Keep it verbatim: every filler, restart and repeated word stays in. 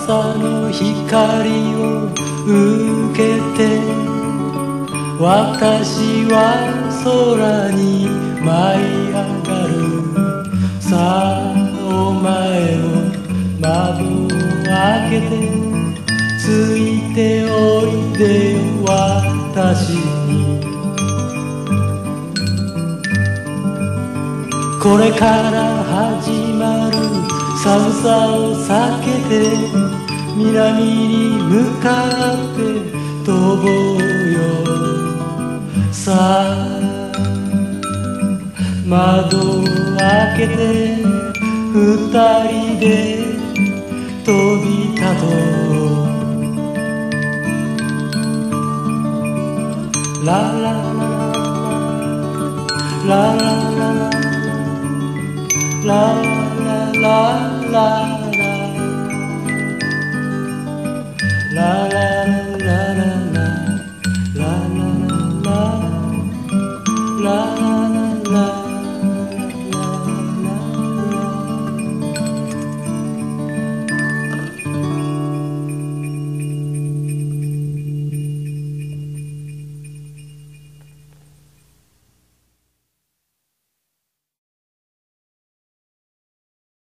朝の光を受けて私は空に舞い上がる。さあお前も窓を開けてついておいでよ私に。これから始まる寒さを避けて南に向かって飛ぼうよ。さあ窓を開けて二人で飛び立とう。ララララララララララララ